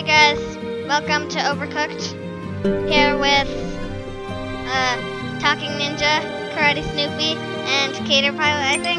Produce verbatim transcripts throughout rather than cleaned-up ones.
guys, welcome to Overcooked. Here with uh, Talking Ninja, Karate Snoopy, and Cater Pilot, I think.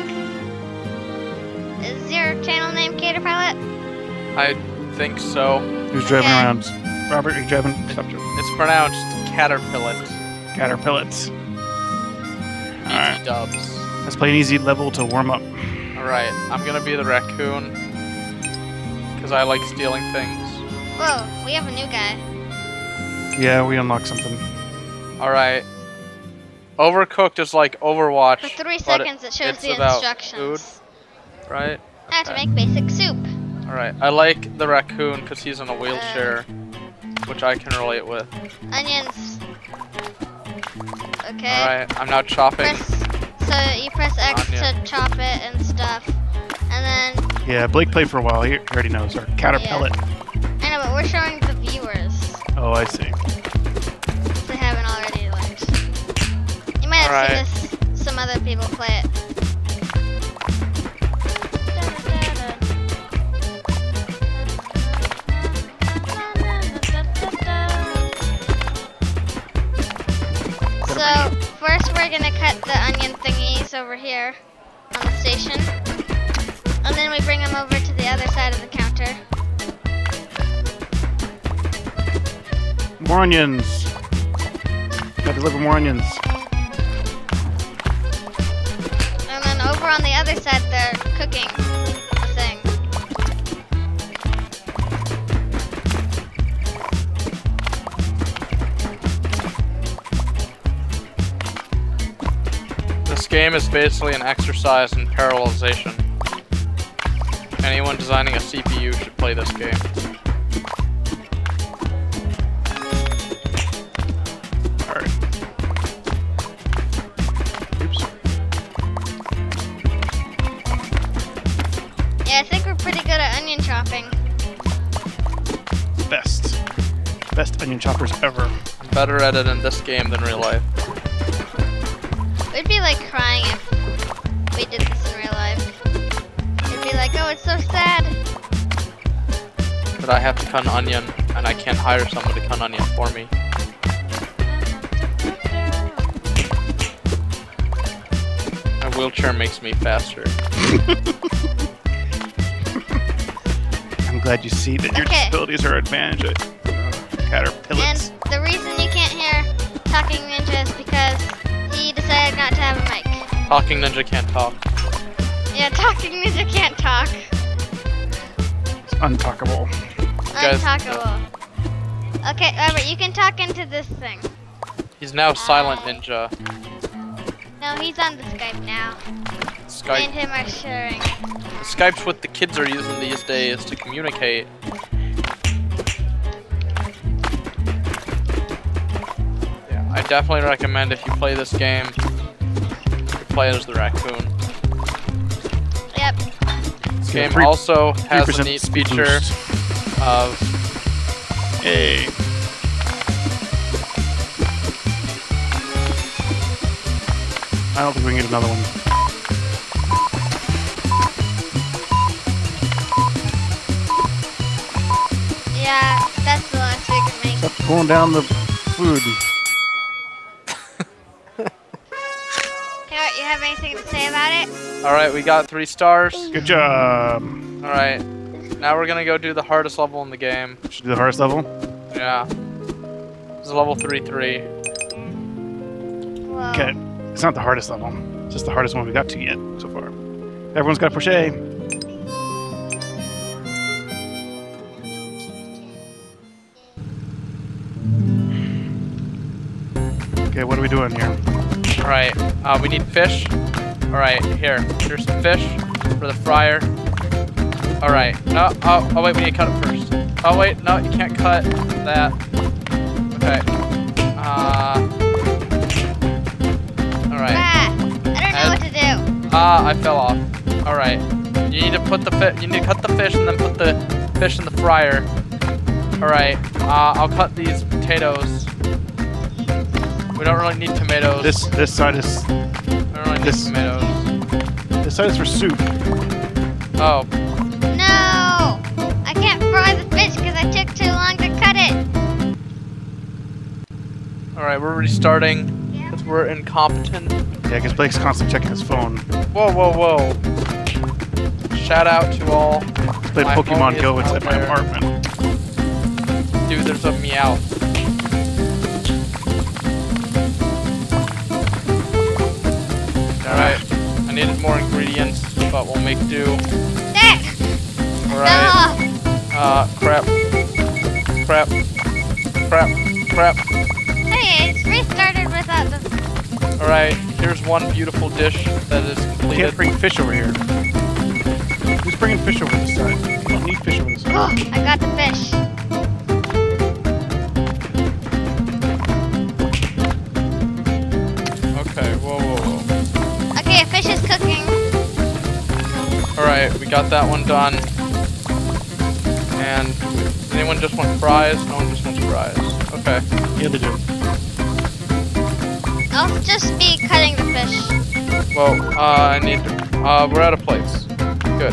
Is your channel name Cater Pilot? I think so. Who's driving Okay. around? Robert, are you driving? Stop driving. It's pronounced Caterpillar. Caterpillars. Easy Alright. dubs. Let's play an easy level to warm up. Alright, I'm gonna be the raccoon. Because I like stealing things. Whoa, we have a new guy. Yeah, we unlocked something. Alright. Overcooked is like Overwatch. For three but seconds it shows it's the about instructions. Food, right? How to Okay. make basic soup. Alright, I like the raccoon because he's in a wheelchair, which I can relate with. Onions. Okay. Alright, I'm now chopping. Press, so you press X Onion. to chop it and stuff. And then, Yeah, Blake played for a while. He he already knows. Our Caterpillar. I know, but we're showing the viewers. Oh, I see. If they haven't already learned. You might have Alright. seen this, some other people play it. So, first we're gonna cut the onion thingies over here on the station. And then we bring them over to the other side of the counter. More onions. Gotta deliver more onions. And then over on the other side, they're cooking the thing. This game is basically an exercise in parallelization. Anyone designing a C P U should play this game. Alright. Oops. Yeah, I think we're pretty good at onion chopping. Best. Best onion choppers ever. I'm better at it in this game than real life. We'd be like crying if we did this in real life. It'd be like, oh, it's so sad. But I have to cut an onion, and I can't hire someone to cut an onion for me. My wheelchair makes me faster. I'm glad you see that your Okay. disabilities are an advantage at uh, Caterpillars. And the reason you can't hear Talking Ninja is because he decided not to have a mic. Talking Ninja can't talk. Yeah, Talking Ninja can't talk. It's untalkable. guys- Untalkable. Okay, Robert, you can talk into this thing. He's now Silent Ninja. No, he's on the Skype now. Me and Skype. him are sharing. Skype's what the kids are using these days to communicate. Yeah, I definitely recommend if you play this game, you play as the raccoon. Yep. This Yeah, game three- also has a three percent neat speed feature boost. of Hey. I don't think we can get another one. Yeah, that's the last we can make. Stop pulling down the food. Hey, Art, you have anything to say about it? Alright, we got three stars. Good job. Alright. Now we're gonna go do the hardest level in the game. Should we do the hardest level? Yeah. This is level three three. Whoa. Okay. It's not the hardest level. It's just the hardest one we got to yet so far. Everyone's got a push A. Okay, what are we doing here? Alright, uh, we need fish. Alright, here. Here's some fish for the fryer. Alright. No, oh, oh wait, we need to cut it first. Oh wait, no, you can't cut that. Okay. Uh. Alright. Ah, I don't know And- what to do. Ah, I fell off. Alright. You need to put the fi- you need to cut the fish and then put the fish in the fryer. Alright. Uh, I'll cut these potatoes. We don't really need tomatoes. This this side is we don't really need this- tomatoes. this side is for soup. Oh, No! I can't fry the fish because I took too long. Alright, we're restarting Yeah. because we're incompetent. Yeah, because Blake's constantly checking his phone. Whoa, whoa, whoa. Shout out to all. Played my Pokemon homies Go out inside my there. apartment. Dude, there's a meow. Alright, I needed more ingredients, but we'll make do. There! Alright. No! Uh, crap. Crap. Crap. Crap. Hey, it's restarted without the... Alright, here's one beautiful dish that is We completed. can't bring fish over here. Who's bringing fish over this side? We don't need fish over this side. Oh, I got the fish. Okay, whoa, whoa, whoa. Okay, fish is cooking. Alright, we got that one done. And does anyone just want fries? No one just wants fries. Okay. Yeah, they do. I'll just be cutting the fish. Well, uh, I need to, uh, we're out of plates. Good.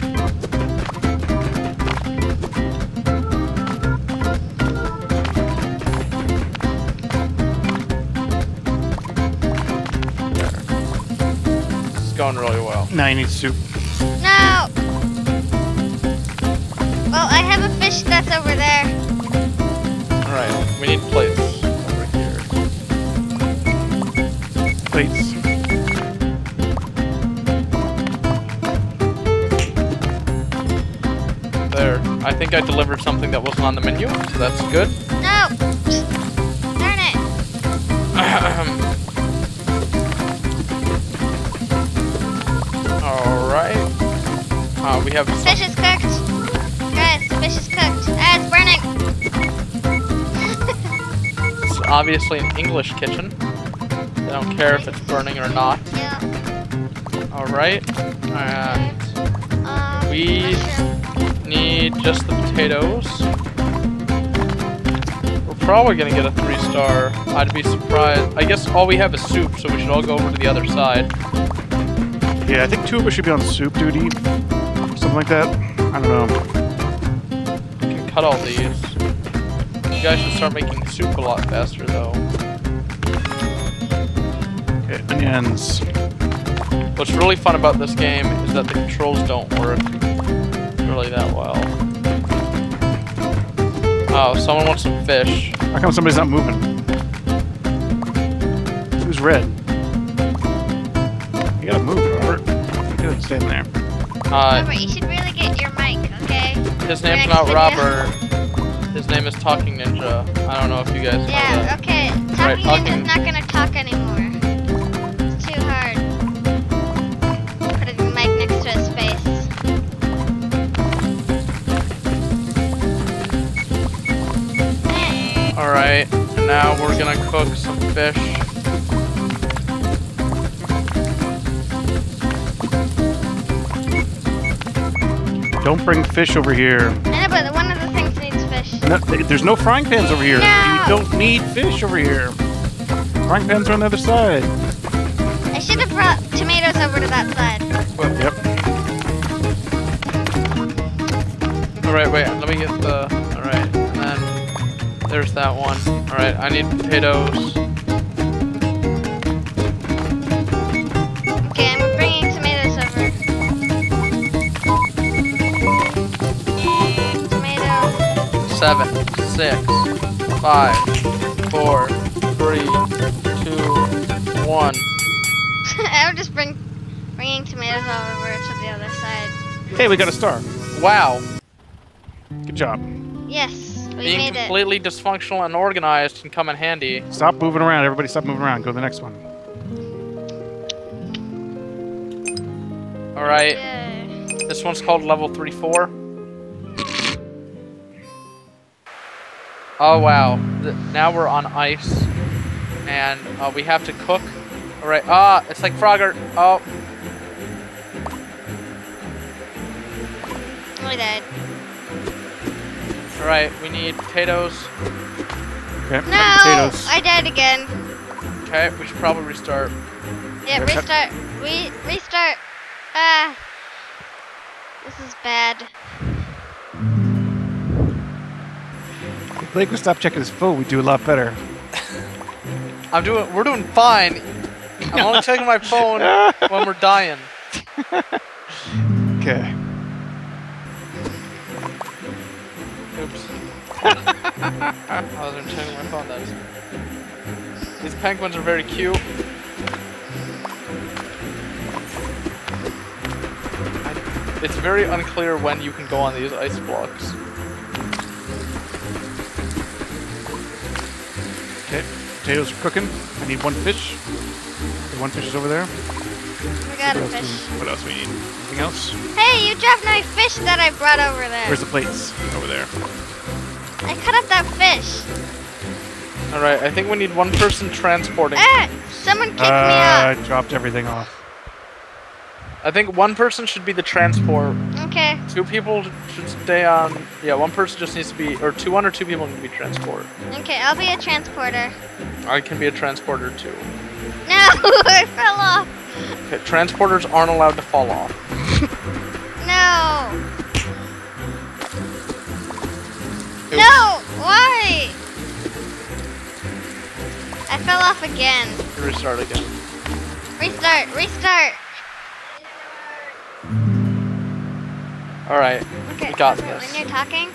There. This is going really well. Now you need soup. No! Well, I have a fish that's over there. Alright, we need plates over here. Plates. There. I think I delivered something that wasn't on the menu, so that's good. No! Darn it! Alright. Uh, we have The some, fish is cooked. Guys, the fish is cooked. Ah, it's burning! it's obviously an English kitchen. They don't care if it's burning or not. Yeah. Alright. And Um, we mushroom. need just the potatoes. We're probably gonna get a three star. I'd be surprised. I guess all we have is soup, so we should all go over to the other side. Yeah, I think two of us should be on soup duty. Something like that. I don't know. We can cut all these. You guys should start making soup a lot faster, though. Okay, onions. What's really fun about this game is that the controls don't work really that well. Oh, someone wants some fish. How come somebody's not moving? Who's red? You gotta move, Robert. You gotta stand there. Uh, Robert, you should really get your mic, okay? his For name's next not video. Robert. His name is Talking Ninja. I don't know if you guys know Yeah, that. okay. Talking Right, talking- Ninja's not gonna talk anymore. It's too hard. Put a mic next to his face. Eh, Alright, and now we're gonna cook some fish. Don't bring fish over here. I know, but one of the things needs fish. No, th- there's no frying pans over here. No. You don't need fish over here. Frying pans are on the other side. I should have brought tomatoes over to that side. Yep. Alright, wait, let me get the... Alright, and then... There's that one. Alright, I need potatoes. Okay, I'm bringing tomatoes over. Tomato. Seven, six, five, four, three, two, one. I would just bring bringing tomatoes over to the other side. Hey, we got a star. Wow. Good job. Yes, we Being made it. completely dysfunctional and organized can come in handy. Stop moving around. Everybody stop moving around. Go to the next one. Alright, Yay. this one's called level three four. Oh wow, Th now we're on ice. And uh, we have to cook. Alright, ah, it's like Frogger. Oh, We died. alright, we need potatoes. Okay. No, Potatoes. I died again. Okay, we should probably restart. Yeah, Okay. restart. Re restart. Ah, this is bad. If Blake would stop checking his phone, we'd do a lot better. I'm doing. We're doing fine. I'm only checking my phone when we're dying. Okay. Oops. I wasn't checking my phone. That's. These penguins are very cute. I, it's very unclear when you can go on these ice blocks. Okay, potatoes are cooking. I need one fish. Okay, one fish is over there. We got a What else fish. do- What else we need? Anything else? Hey, you dropped my fish that I brought over there. Where's the plates? Over there. I cut up that fish. Alright, I think we need one person transporting. Ah! Someone kicked me Uh, I out. dropped everything off. I think one person should be the transport. Okay. Two people should stay on. Yeah, one person just needs to be, or two, one or two people need to be transport. Okay, I'll be a transporter. I can be a transporter too. No, I fell off. Okay, transporters aren't allowed to fall off. No. Oops. No, why? I fell off again. Restart again. Restart, restart. Alright, Okay, we got when this. you're talking.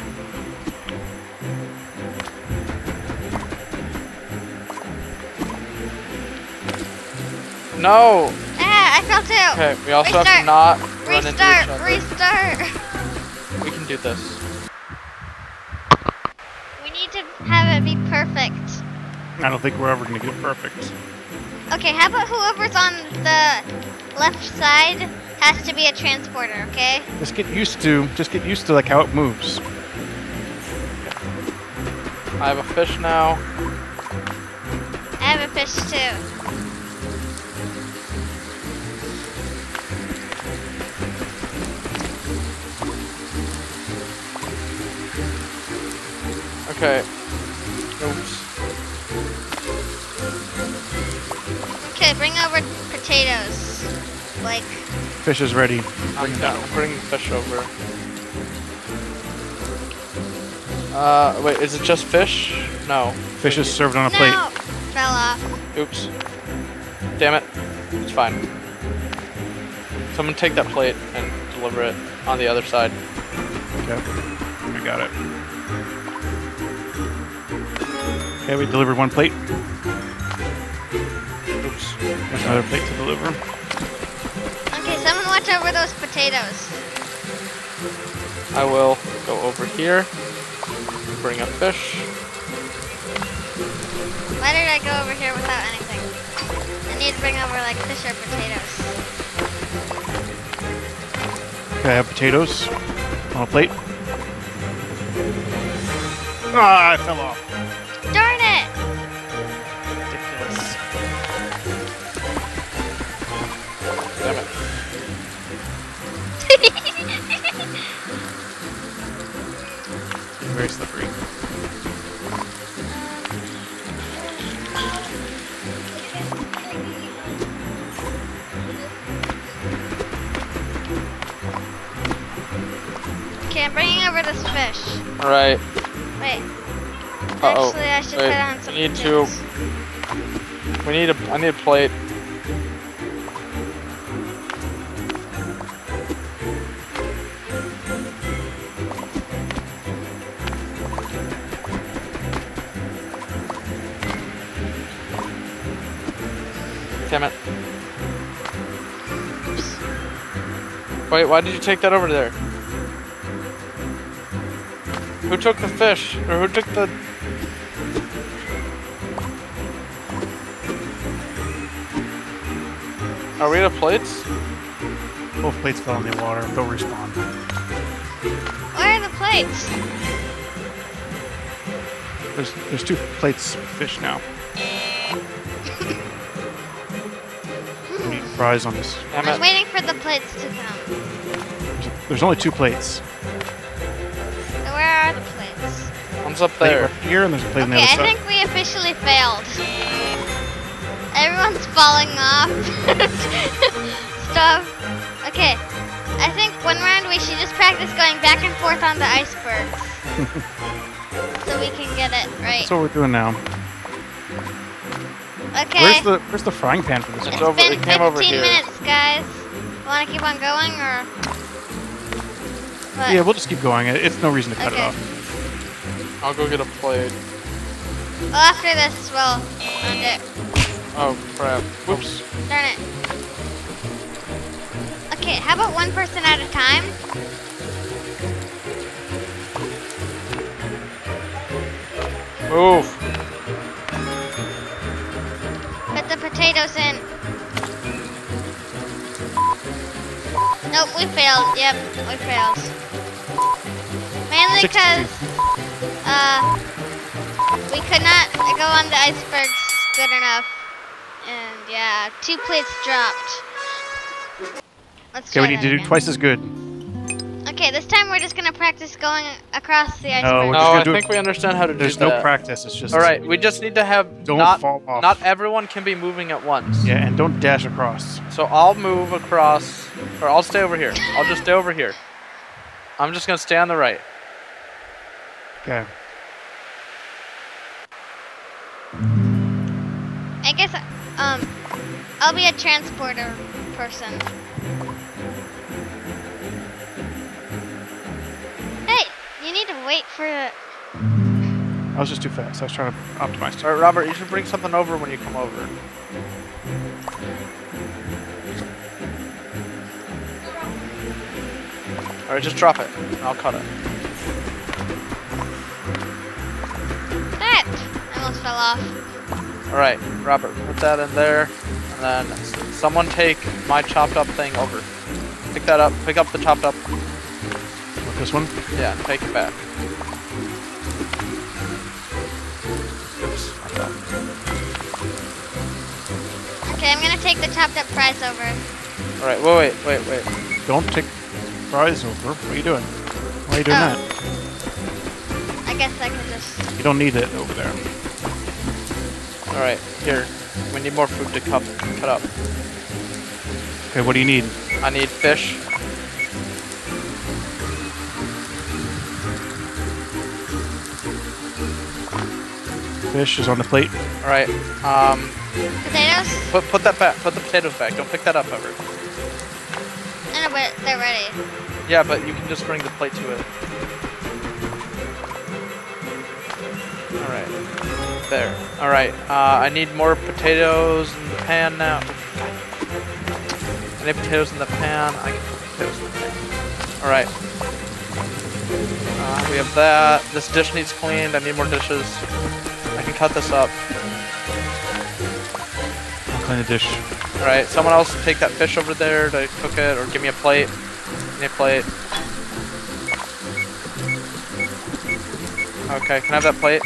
No! Ah, I fell too. Okay, we also have Restart. to not run into each Restart, other. restart. We can do this. We need to have it be perfect. I don't think we're ever gonna get it perfect. Okay, how about whoever's on the left side has to be a transporter, okay? Just get used to, just get used to like how it moves. I have a fish now. I have a fish too. Okay. Oops. Okay, bring over potatoes. Like, Fish is ready. I'm, down. I'm bringing fish over. Uh, wait, is it just fish? No. Fish is served on a plate. no, fell off. Oops. Damn it. It's fine. Someone take that plate and deliver it on the other side. Okay. I got it. Okay, we delivered one plate. Oops. There's another plate to deliver. Okay, someone watch over those potatoes. I will go over here. Bring a fish. Why did I go over here without anything? I need to bring over like fish or potatoes. Okay, I have potatoes on a plate. Ah, I fell off. Darn it! Ridiculous. Damn it. Very slippery. Okay, I'm bringing over this fish. Alright. Wait. Uh-oh. Actually, I should Wait, put on some we need potatoes. to... We need a... I need a plate. Damn it. Wait, why did you take that over there? Who took the fish? Or who took the... Are we out of plates? Both plates fell in the water. They'll respawn. Where are the plates? There's there's two plates of fish now. We need fries on this. Damn I'm it. waiting for the plates to come. There's, there's only two plates. So where are the plates? One's up Plate there. right here, and there's a plate on the Okay, other I side. think we officially failed. Everyone's falling off. Stuff. Okay, I think one round we should just practice going back and forth on the icebergs. So we can get it right. That's what we're doing now. Okay. Where's the Where's the frying pan for this? It's It's one? over- been it came over fifteen here. minutes, guys. Want to keep on going or? What? Yeah, we'll just keep going. It- It's no reason to cut Okay. it off. I'll go get a plate. Well, after this, we'll end it. Oh crap. Whoops. Darn it. Okay, how about one person at a time? Move. Put the potatoes in. Nope, we failed. Yep, we failed. Mainly because uh, we could not go on the icebergs good enough. And yeah, two plates dropped. Let's Okay, try we need that to do again. twice as good. Okay, this time we're just gonna practice going across the No, iceberg. we're No, just gonna I do think it- we understand how to There's do no that. practice. It's just. All right, we just need to have Don't not fall off. not everyone can be moving at once. Yeah, and don't dash across. So I'll move across, or I'll stay over here. I'll just stay over here. I'm just gonna stay on the right. Okay. I guess um, I'll be a transporter person. Hey, you need to wait for the. I was just too fast. I was trying to optimize. Too. All right, Robert, you should bring something over when you come over. All right, just drop it. And I'll cut it. That I almost fell off. All right, Robert, put that in there, and then s- someone take my chopped up thing over. Pick that up. Pick up the chopped up. What, this one? Yeah, take it back. Oops. not that. Okay, I'm gonna take the chopped up fries over. All right, wait, wait, wait, wait. Don't take fries over. What are you doing? Why are you doing Oh. that? I guess I can just. You don't need it over there. All right, here. We need more food to cut cut up. Okay, what do you need? I need fish. Fish is on the plate. All right. Um, Potatoes? put put that back. Put the potatoes back. Don't pick that up ever. I know, but they're ready. Yeah, but you can just bring the plate to it. All right. There. All right. Uh, I need more potatoes in the pan now. I need potatoes in the pan. I can put potatoes in the pan. All right. Uh, we have that. This dish needs cleaned. I need more dishes. I can cut this up. I'll clean the dish. All right. Someone else take that fish over there to cook it, or give me a plate. Give me a plate. Okay. Can I have that plate?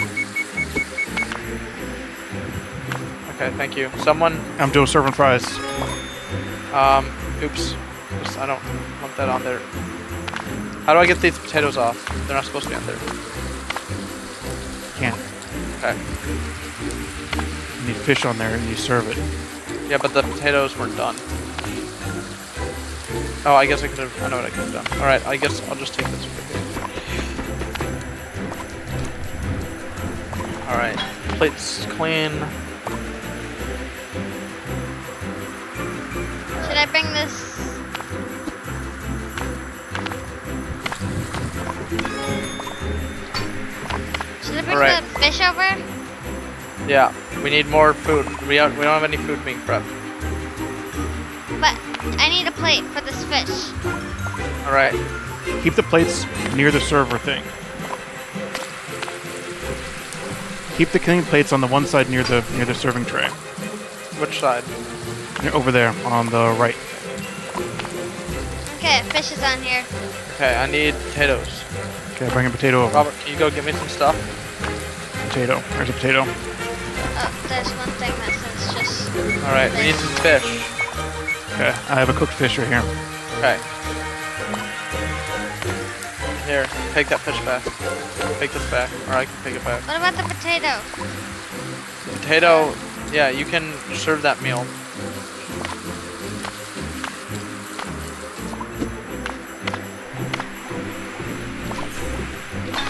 Okay. Thank you. Someone. I'm doing serving fries. Um. Oops. Just, I don't want that on there. How do I get these potatoes off? They're not supposed to be on there. Can't. Okay. You need fish on there and you serve it. Yeah, but the potatoes weren't done. Oh, I guess I could have. I know what I could have done. All right. I guess I'll just take this over here. All right. Plate's clean. Should I bring this? Should I bring Alright. the fish over? Yeah. We need more food. We are, we don't have any food being prepped. But I need a plate for this fish. All right. Keep the plates near the server thing. Keep the clean plates on the one side near the near the serving tray. Which side? Near- Over there on the right. Okay, fish is on here. Okay. I need potatoes. Okay, bring a potato over. Robert, can you go get me some stuff? Potato. There's a potato. Oh, there's one thing that says just. All right. We need some fish. Okay, I have a cooked fish right here. Okay. Here, take that fish back. Take this back, or I can take it back. What about the potato? Potato, yeah, you can serve that meal.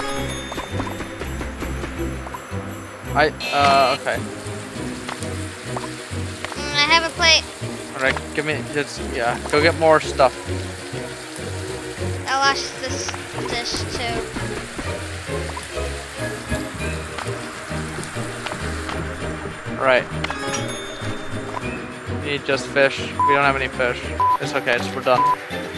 I, uh, okay. have a plate. Alright, give me, just, yeah, go get more stuff. I'll wash this dish too. Alright. Need just fish. We don't have any fish. It's okay, it's, we're done.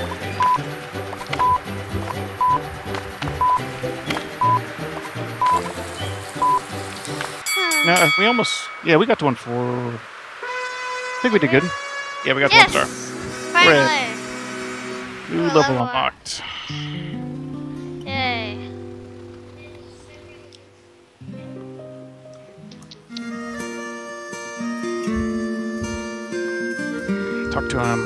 No, we almost. Yeah, we got to one for. I think we did good. Yeah, we got Yes! to one star. Finally! New Ooh, level level up. unlocked. Yay. Talk to him.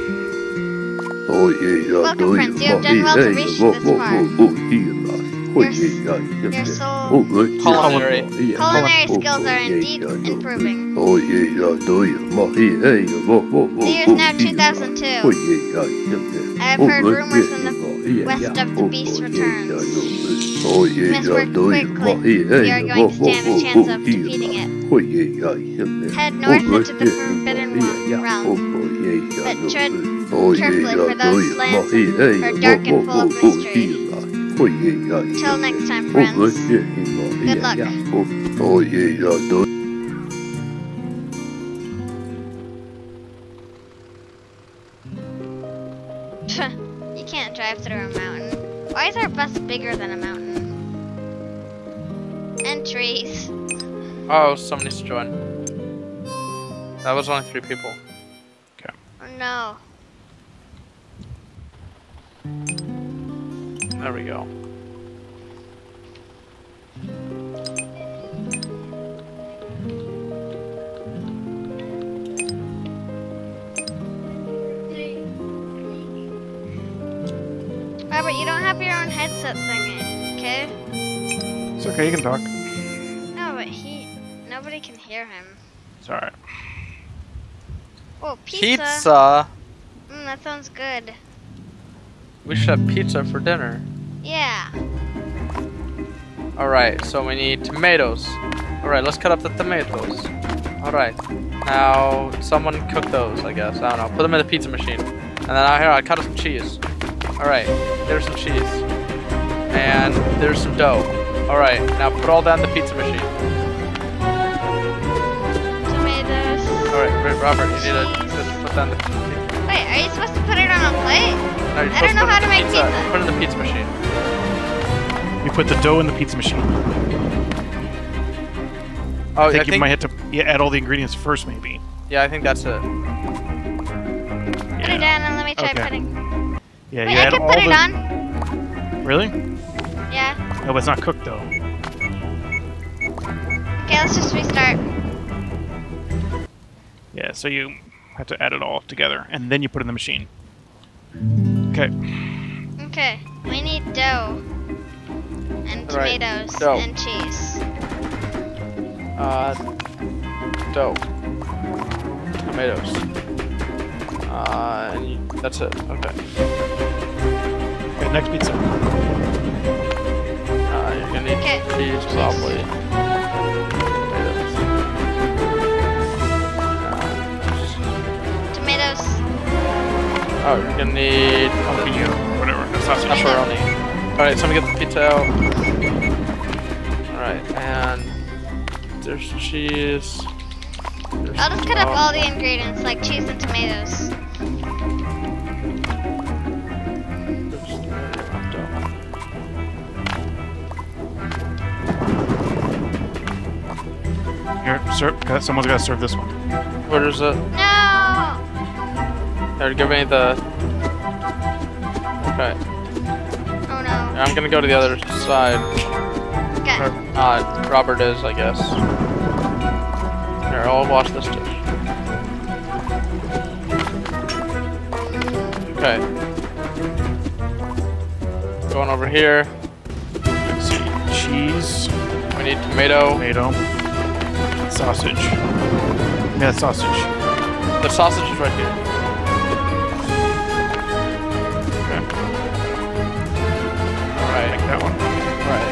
Oh yeah, Welcome, friends. You have done well to reach this far. Your, your soul Culinary. culinary skills are indeed improving. Oh yeah, do you? The year is now two thousand two. I have heard rumors in the west of the beast returns. Oh You yeah, must work do you? quickly. You are going to stand a chance of defeating it. Head north into the forbidden realm, but tread carefully for those lands are dark and full of mystery. Until next time, friends. Good luck. Oh yeah, do You can't drive through a mountain. Why is our bus bigger than a mountain? And trees. Oh, someone needs to join. That was only three people. Oh no. There we go. Robert, you don't have your own headset thingy, okay? It's okay, you can talk. No, but he... Nobody can hear him. It's alright. Oh, pizza. Pizza? Mm, that sounds good. We should have pizza for dinner. Yeah. Alright, so we need tomatoes. Alright, let's cut up the tomatoes. Alright. Now, someone cook those, I guess. I don't know. Put them in the pizza machine. And then out here, I cut up some cheese. Alright, there's some cheese. And there's some dough. Alright, now put all that in the pizza machine. Tomatoes. Alright, Robert, you need to Cheese. just put that in the pizza. Wait, are you supposed to put it on a plate? No, you're I don't supposed know put it how in to the make pizza. pizza. Put it in the pizza machine. You put the dough in the pizza machine. Oh, I think I you think, might have to yeah, add all the ingredients first, maybe. yeah, I think that's it. Put it down and let me try Okay. putting... Yeah, Wait, you I add can all put it the. on. Really? Yeah. No, but it's not cooked though. Okay, let's just restart. Yeah, so you have to add it all together, and then you put it in the machine. Okay. Okay, we need dough. And Right, tomatoes dough. and cheese. Uh, dough. Tomatoes. Uh, and you, that's it. Okay. Okay, next pizza. Uh, you're gonna need Okay. cheese, probably. Tomatoes. Uh, Tomatoes. oh, you're gonna need Jalapeno, whatever. No sausage. pepperoni. Alright, so I'm gonna get the pizza out. Alright, and there's cheese. There's I'll just cut up dough. all the ingredients, like cheese and tomatoes. There's dough. Here, serve. okay, Someone's got to serve this one. Where is it? No! Here, give me the. Okay. Oh no. I'm gonna go to the other side. Okay. Or, uh, Robert is, I guess. Here, I'll wash this dish. Okay. Going over here. Let's see. Cheese, We need tomato. tomato, sausage. Yeah, sausage. The sausage is right here. Okay. Alright. Take that one. Right.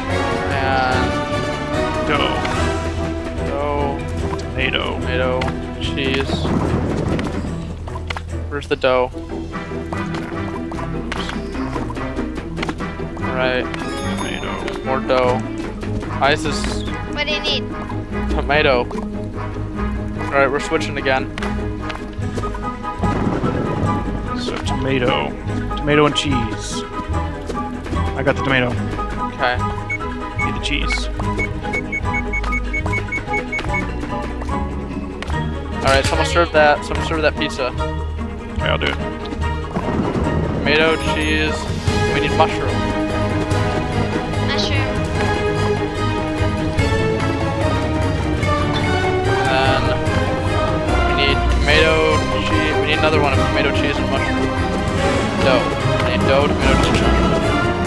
And Dough, dough, tomato, tomato, cheese. Where's the dough? Alright. Tomato. More dough. Why is this What do you need? tomato? Alright, we're switching again. So tomato. Tomato and cheese. I got the tomato. Okay. Need the cheese. Alright, someone serve that. Someone serve that pizza. Okay, I'll do it. Tomato, cheese. We need mushroom. Mushroom. And then we need tomato, cheese. We need another one of tomato, cheese, and mushroom. Dough. We need dough, tomato, cheese, and mushroom.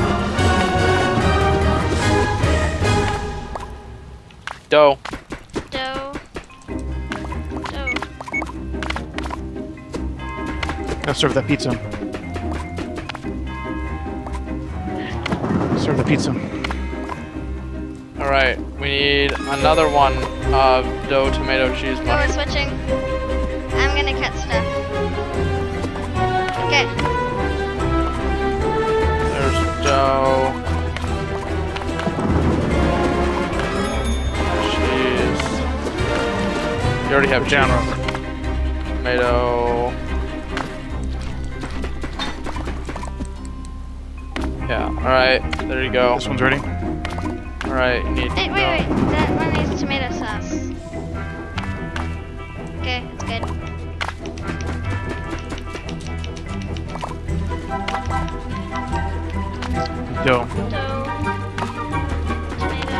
Dough. Dough. Dough. Gotta serve that pizza. Serve the pizza. Alright, we need another one of dough, tomato, cheese, So we're mushroom. switching. I'm gonna cut stuff. Okay. There's dough. Cheese. You already have Down, cheese. Robert. Tomato. Yeah, alright, there you go. This one's ready. Alright, you need Hey, wait, wait. That one needs tomato sauce. Okay, it's good. Dough. Dough. Tomato.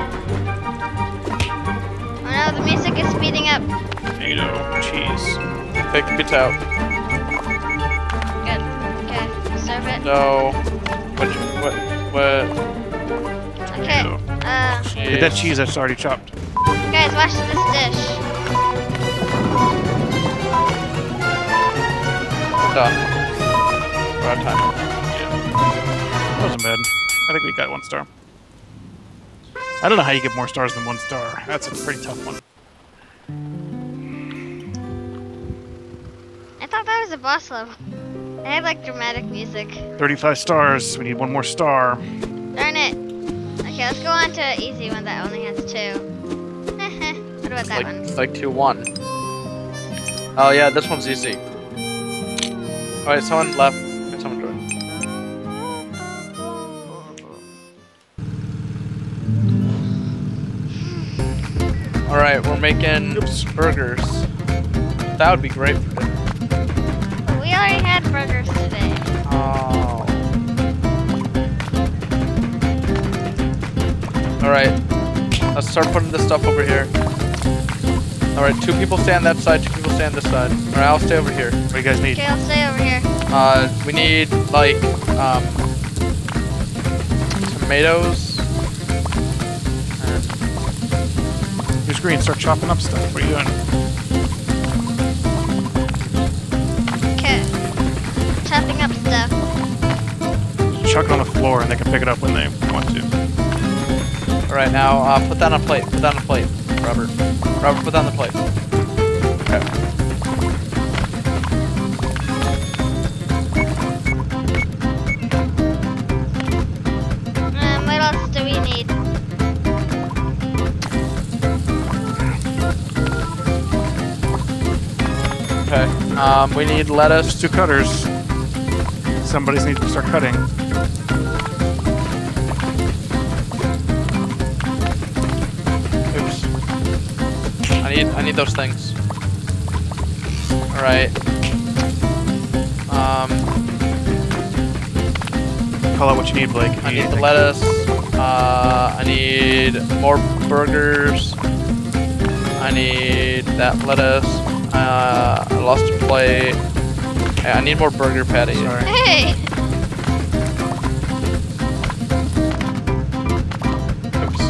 Oh no, the music is speeding up. Tomato. Cheese. Take the pizza out. Good. Okay, serve it. Dough. What, what, what? Okay. Uh, Get that cheese that's already chopped. guys, watch this dish. Done. We're out of time. That wasn't bad. I think we got one star. I don't know how you get more stars than one star. That's a pretty tough one. I thought that was a boss level. I had like dramatic music. thirty-five stars. We need one more star. Darn it. Okay, let's go on to an easy one that only has two. What about that Like, one? it's like two one. Oh yeah, this one's easy. Alright, someone left. Wait, someone joined. Alright, we're making Oops. burgers. That would be great for dinner. We already had burgers today. Oh. Alright, let's start putting this stuff over here. Alright, two people stay on that side, two people stay on this side. Alright, I'll stay over here. What do you guys need? Okay, I'll stay over here. Uh, we need, like, um, tomatoes. And Here's green. Start chopping up stuff. What are you doing? Okay. Chopping up stuff. Chuck it on the floor and they can pick it up when they want to. Alright, now, uh, put that on a plate. Put that on a plate, Robert. Robert, put that on the plate. Okay. Um, what else do we need? Okay. Um, we need lettuce. There's two cutters. Somebody's needs to start cutting. Oops. I need I need those things. Alright. Um Call out what you need, Blake. I need the lettuce. Uh I need more burgers. I need that lettuce. Uh I lost a plate. Yeah, I need more burger patties. Sorry. Hey! Oops.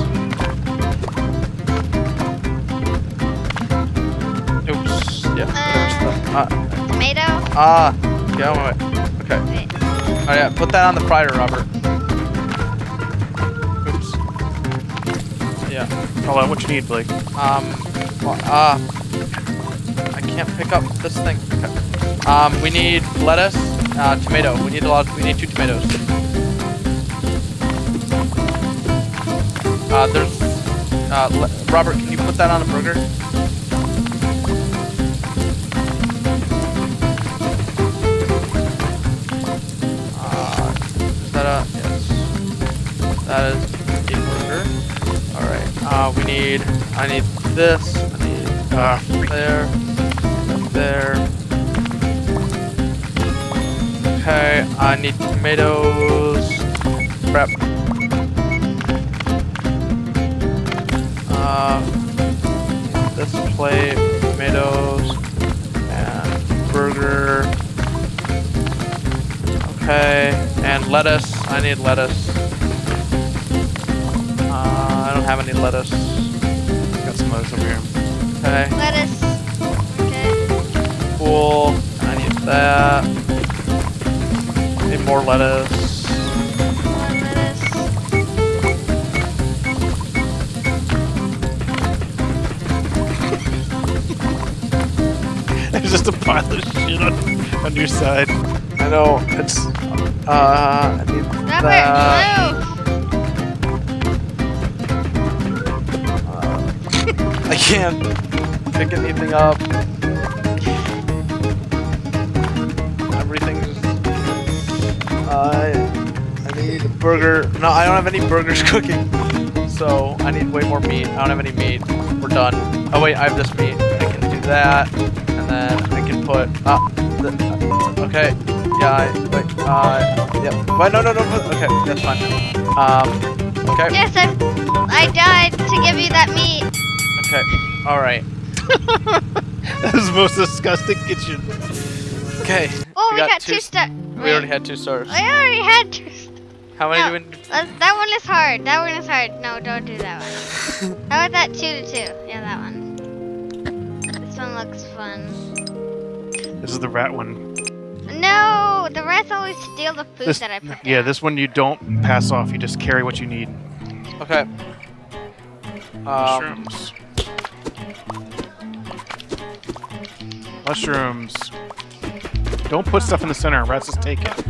Oops. Yeah. there's the- Uh, Tomato? ah. Yeah, wait, wait. Okay. Wait. Oh yeah, put that on the fryer, Robert. Oops. Yeah. Call out what you need, Blake. Um. Well, uh. I can't can't pick up this thing. Okay. Um, we need lettuce, uh, tomato. We need a lot. We need two tomatoes. Uh, there's. Uh, Robert, can you put that on a burger? Uh, is that a yes? That is a burger. All right. Uh, we need. I need this. I need uh, there. There. Okay, I need tomatoes. Crap. Uh, this plate, tomatoes, and burger. Okay, and lettuce. I need lettuce. Uh, I don't have any lettuce. Got some lettuce over here. Okay. Lettuce. Okay. Cool. I need that. Need more lettuce. More lettuce. There's just a pile of shit on, on your side. I know. It's. Uh, I need Robert, that. move! I can't pick anything up. Everything's. Uh, I need a burger. No, I don't have any burgers cooking. So I need way more meat. I don't have any meat. We're done. Oh wait, I have this meat. I can do that, and then I can put. Uh, the, uh, okay. Yeah. I, wait. Uh. Yep. Wait. No. No. No. Okay. That's fine. Um. Okay. Yes, I, I died to give you that meat. Okay. All right. That was the most disgusting kitchen. Okay. Oh, we, got, two stars. We already had two stars. I already had two stars. How many No, do we? uh, that one is hard. That one is hard. No, don't do that one. How about that two to two? Yeah, that one. This one looks fun. This is the rat one. No, the rats always steal the food This, that I put down. yeah, this one you don't pass off. You just carry what you need. Okay. Um, Mushrooms. Mushrooms. Don't put stuff in the center. Rats just take it.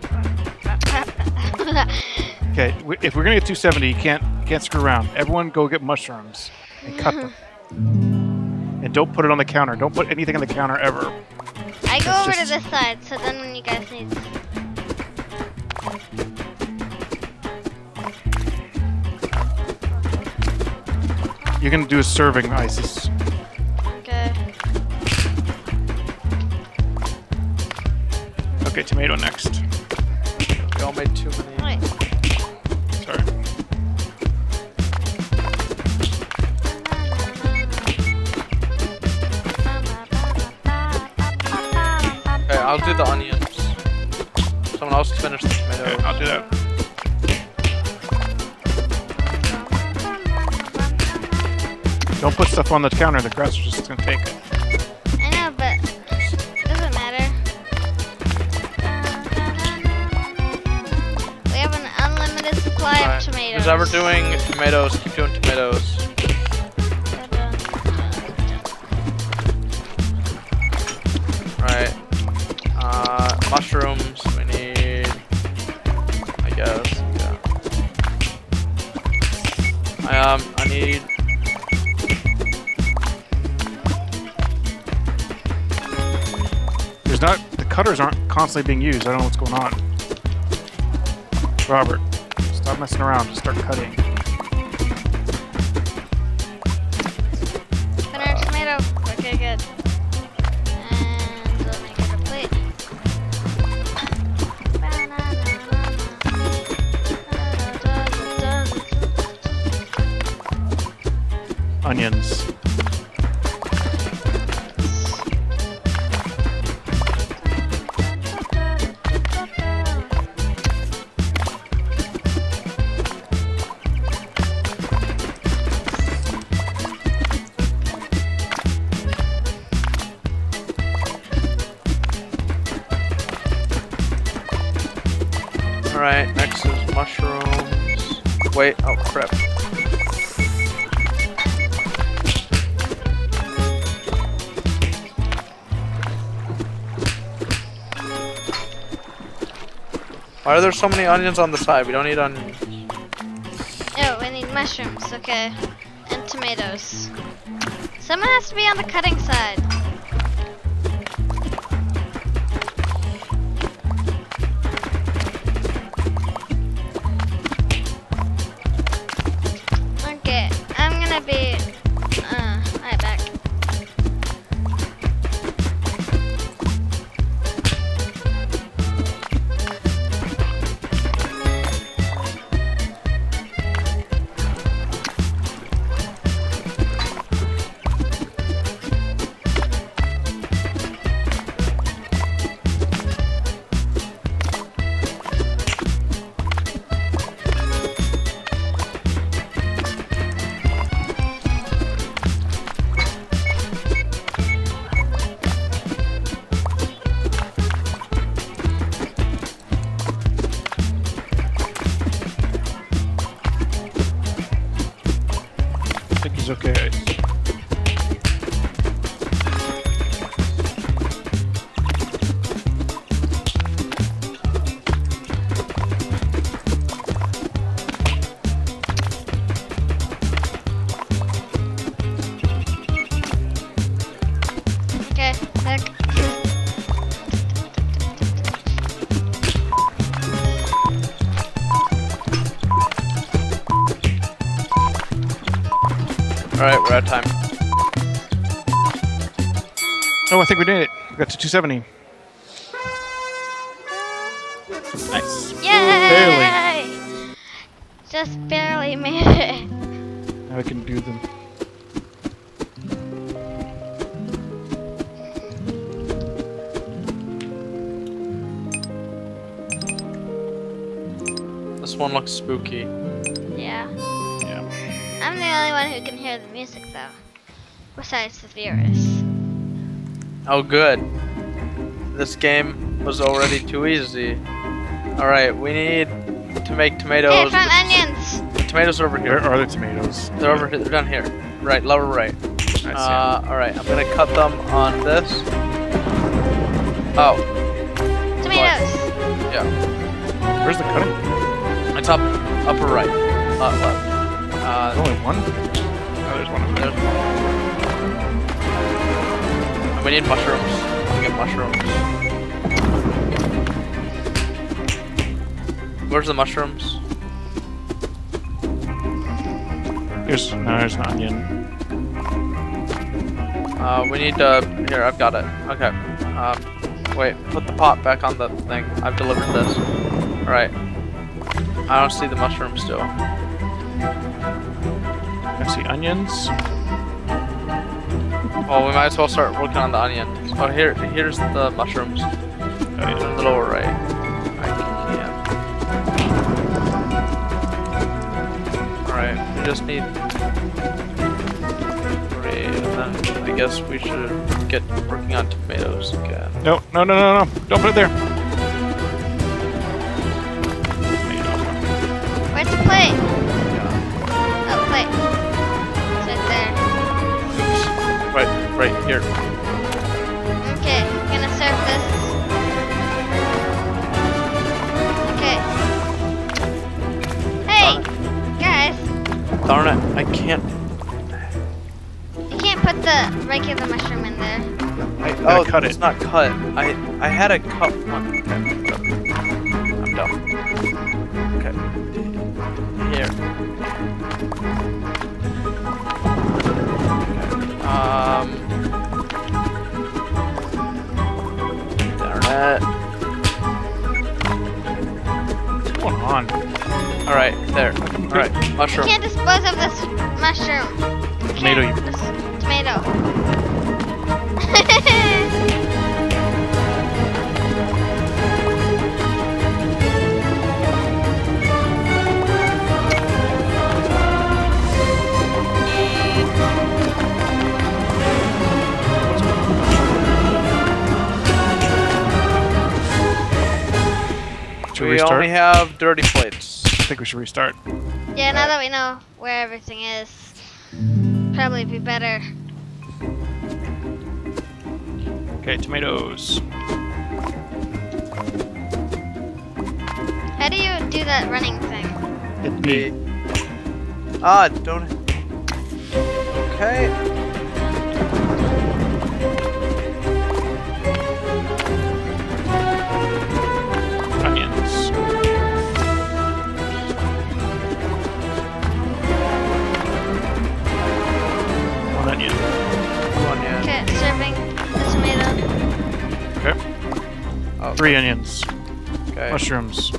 Okay, w- if we're gonna get two seventy, you can't you can't screw around. Everyone, go get mushrooms and cut them. And don't put it on the counter. Don't put anything on the counter ever. I go That's over just- to this side, so then when you guys need. You're gonna do a serving, Isis. Okay. Okay, tomato next. we all made too many. Wait. Sorry. Okay, I'll do the onions. Someone else finish the tomato. Okay, I'll do that. Don't put stuff on the counter. The grass are just gonna take it. I know, but it doesn't matter. We have an unlimited supply Alright, of tomatoes. who's ever doing tomatoes, keep doing tomatoes. Right. Uh, mushrooms, we need, I guess, yeah. I, um, I need, There's not. The cutters aren't constantly being used. I don't know what's going on. Robert, stop messing around. Just start cutting. Another tomato. Okay, good. And we'll make it a plate. Onions. alright, next is mushrooms. Wait, oh crap. Why are there so many onions on the side? We don't need onions. Oh, we need mushrooms, okay. And tomatoes. Someone has to be on the cutting side. Okay, I'm gonna be... Uh, right back. I think he's okay. Okay, back. Alright, we're out of time. Oh, I think we did it. We got to two seventy. Nice. Yay! Barely. Just barely made it. Now I can do them. This one looks spooky. Yeah. Yeah. I'm the only one who can hear the music though. Besides the viewers. Oh, good. This game was already too easy. Alright, we need to make Hey, tomatoes. found onions! The tomatoes are over here. Where are the tomatoes? They're over here. They're down here. Right, lower right. I see. Uh, alright, I'm gonna cut them on this. Oh, Tomatoes! yeah. Where's the cutting? It's up, upper right. Uh, left. There's Uh, only one? Oh, there's one over there. there's and we need mushrooms. We get mushrooms. Where's the mushrooms? Here's, no, there's an onion. Uh, we need to, here, I've got it. Okay. Um, wait, put the pot back on the thing. I've delivered this. Alright. I don't see the mushrooms still. I see onions. Well, we might as well start working on the onions. Oh, here, here's the mushrooms. Oh, They're yeah. in the lower right. I can't. Alright, we just need three, and then I guess we should get working on tomatoes again. No, no, no, no, no. Don't put it there. Where's the plate? Oh, plate. It's right there. Oops. Right, right here. Okay, gonna serve this. Okay. Hey, guys, Darn it, I can't. you can't put the regular mushroom in there. I, Gotta oh, cut it's it. not cut. I I had a cut one. Okay, whatever. I'm dumb. Okay. Here. Okay. Um. Darn it. What's going on? All right, there. All right, You mushroom. can't dispose of this mushroom. You Tomato, can't you- dis- tomato. Should we We restart? only have dirty plates. I think we should restart. Yeah, now that we know where everything is, probably be better. Okay, tomatoes. How do you do that running thing? Hit B. Ah, don't. Okay. Onions. One onion. Two onion. Okay, serving the tomato. Okay. Oh, Three onions. okay. Mushrooms.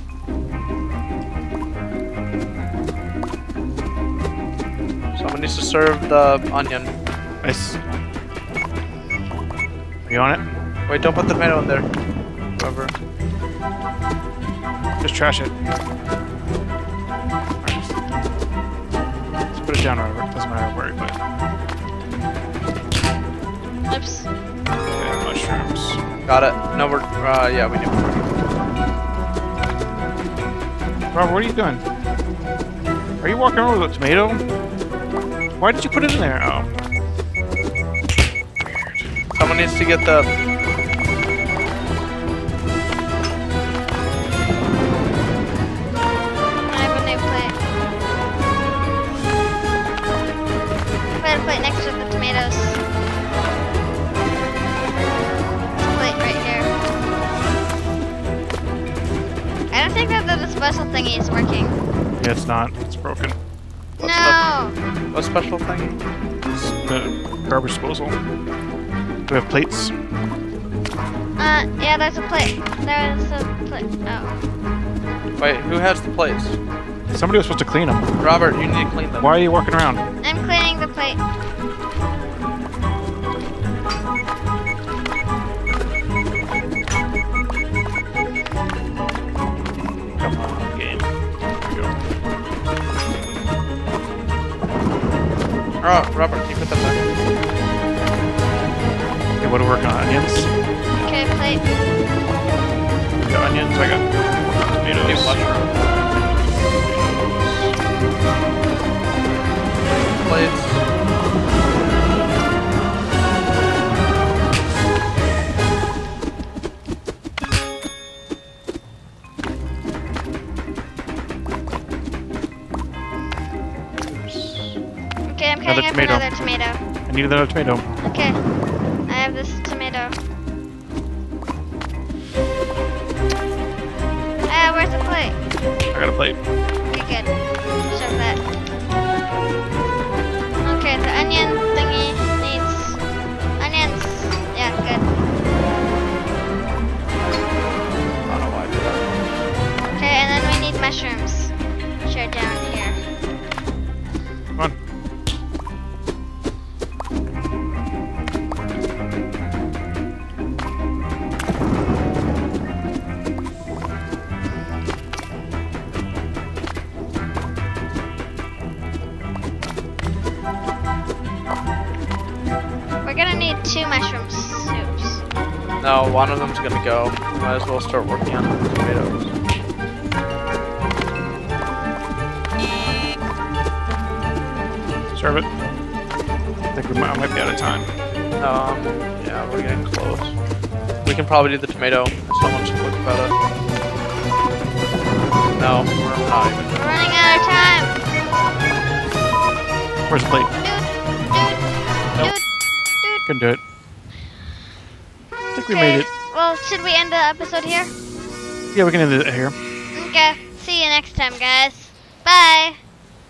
Someone needs to serve the onion. Nice. Are you on it? Wait, don't put the tomato in there. Whoever. Just trash it. Alright, just, just put it down wherever. It doesn't matter where you put it. Oops. Okay, mushrooms. Got it. No, we're. Uh, yeah, we need more. Robert, what are you doing? Are you walking around with a tomato? Why did you put it in there? Oh. Weird. Someone needs to get the. I have a new plate. Put a plate next to the tomatoes. Plate right here. I don't think that the special thingy is working. Yeah, it's not. It's broken. What's No! the, what special thing? It's the garbage disposal. Do we have plates? Uh, yeah, there's a plate. There's a plate. Oh. Wait, who has the plates? Somebody was supposed to clean them. Robert, you need to clean them. Why are you walking around? I'm cleaning the plate. Come on, game. There we go. Oh, Robert, can you put that back? Okay, what do we work on? Onions? Okay, plate. We got onions, I got Need tomatoes. mushroom. Plates. Okay, I'm Another cutting up tomato. another tomato. I need another tomato. Okay. I have this tomato. Ah, where's the plate? I got a plate. Okay, good. Shove that. Okay, the onion thingy needs onions. Yeah, good. I don't know why I did that. Okay, and then we need mushrooms. Share down here. Come on. We're gonna need two mushroom soups. No, one of them's gonna go. Might as well start working on the tomatoes. Serve it. I think we might, I might be out of time. Um, yeah, we're getting close. We can probably do the tomato if someone's quick about it. No, we're not even. We're running out of time. Where's the plate? Dude, Nope. dude, dude. Couldn't do it. I think we Okay. made it. Well, should we end the episode here? Yeah, we can end it here. Okay. See you next time, guys. Bye.